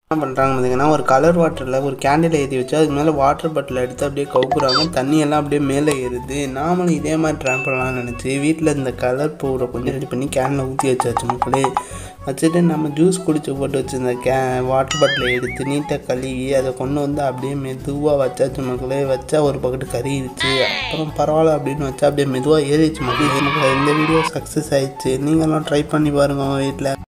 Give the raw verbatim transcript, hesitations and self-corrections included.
என்ன பண்ணுறாங்க பார்த்தீங்கன்னா, ஒரு கலர் வாட்டரில் ஒரு கேண்டில் ஏற்றி வச்சு அதுக்கு மேலே வாட்டர் பாட்டில் எடுத்து அப்படியே கவுக்குறாங்க. தண்ணியெல்லாம் அப்படியே மேலே ஏறுது. நாமளும் இதே மாதிரி ட்ரை பண்ணலாம்னு நினச்சி வீட்டில் இந்த கலர் பவுடரை கொஞ்சம் ரெடி பண்ணி கேனில் ஊற்றி வச்சாச்சு மக்களே. வச்சுட்டு நம்ம ஜூஸ் குடிச்சு போட்டு வச்சுருந்த கே வாட்டர் பாட்டிலை எடுத்து நீட்டாக கழுவி அதை கொண்டு வந்து அப்படியே மெதுவாக வச்சாச்சு மக்களே. வச்சா ஒரு பக்கெட்டு கறிடுச்சு. அப்புறம் பரவாயில்ல அப்படின்னு வச்சா அப்படியே மெதுவாக ஏறிடுச்சு மக்களே. இந்த வீடியோ சக்ஸஸ் ஆயிடுச்சு. நீங்களும் ட்ரை பண்ணி பாருங்கள் உங்கள் வீட்டில்.